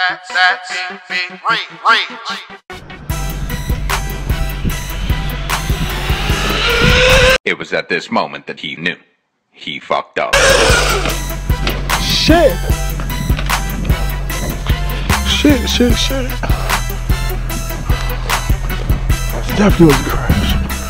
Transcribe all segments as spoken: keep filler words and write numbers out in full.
That, that big, big rage. It was at this moment that he knew. He fucked up. Shit! Shit, shit, shit. That definitely was a crash.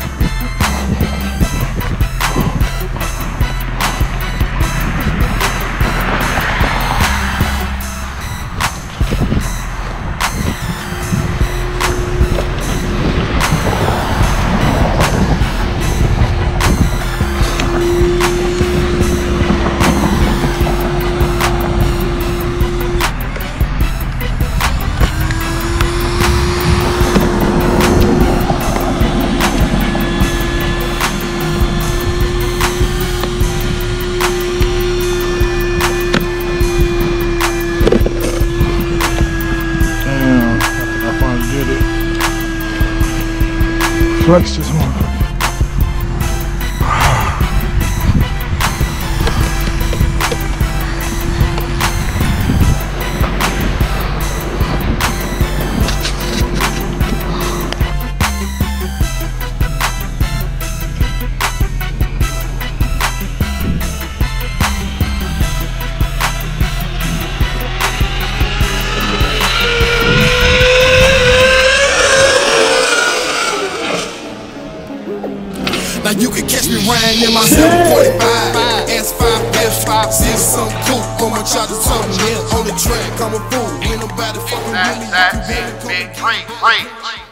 Flex this motherfucker. Now you can catch me riding in my seven forty-five, S five, S five, see some cool. I'ma try to something on the track, I'm a fool. Ain't nobody fucking with me. That, that big, big rage.